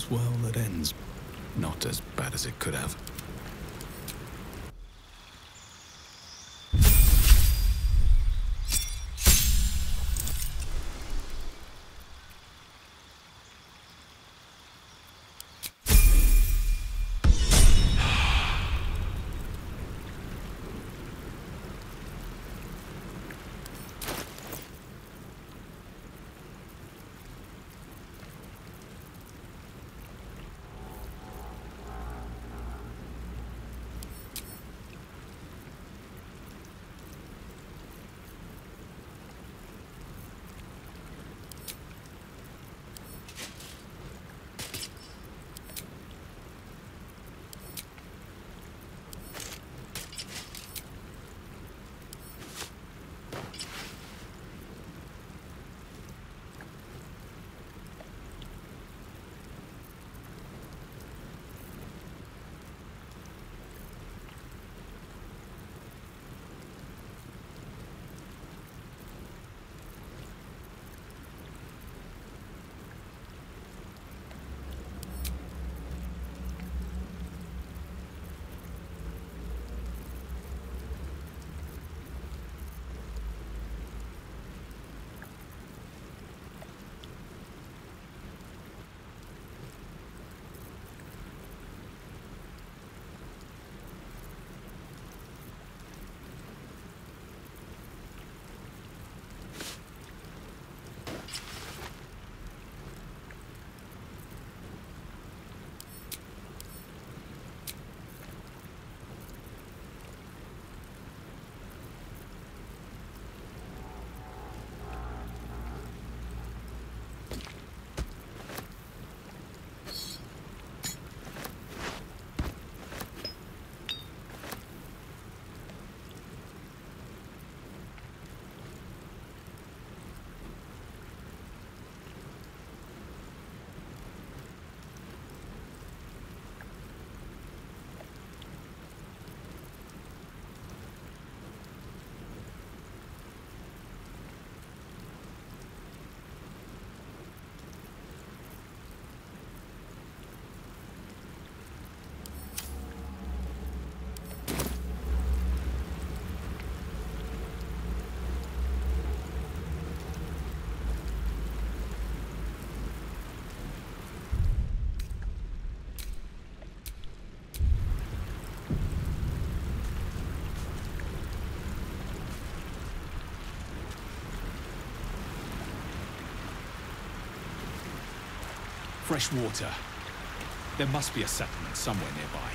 ends well that ends not as bad as it could have. Fresh water. There must be a settlement somewhere nearby.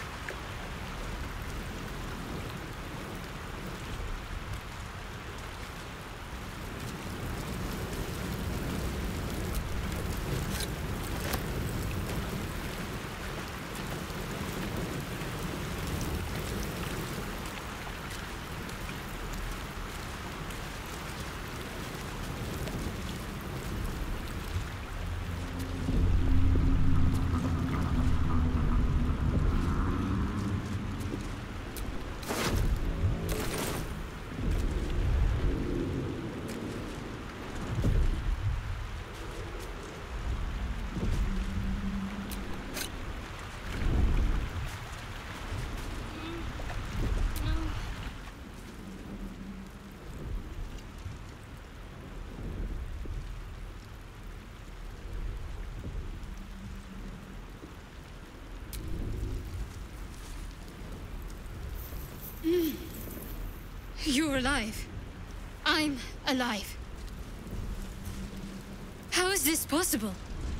You're alive. I'm alive. How is this possible?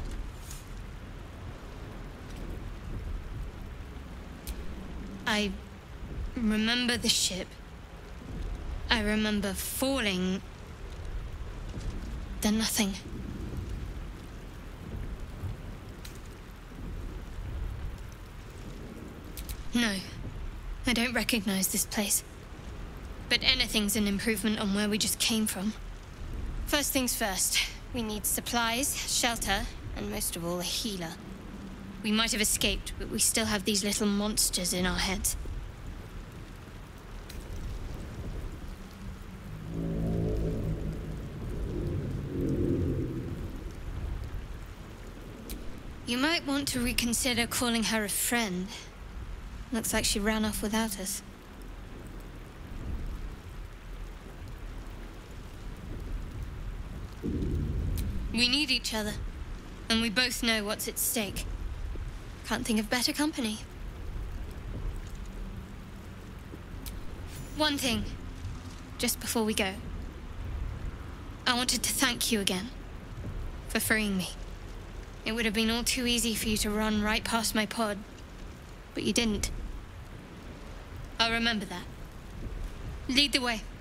I remember the ship. I remember falling. Then nothing. No, I don't recognize this place. But anything's an improvement on where we just came from. First things first, we need supplies, shelter, and most of all, a healer. We might have escaped, but we still have these little monsters in our heads. You might want to reconsider calling her a friend. Looks like she ran off without us. We need each other, and we both know what's at stake. Can't think of better company. One thing, just before we go. I wanted to thank you again for freeing me. It would have been all too easy for you to run right past my pod, but you didn't. I'll remember that. Lead the way.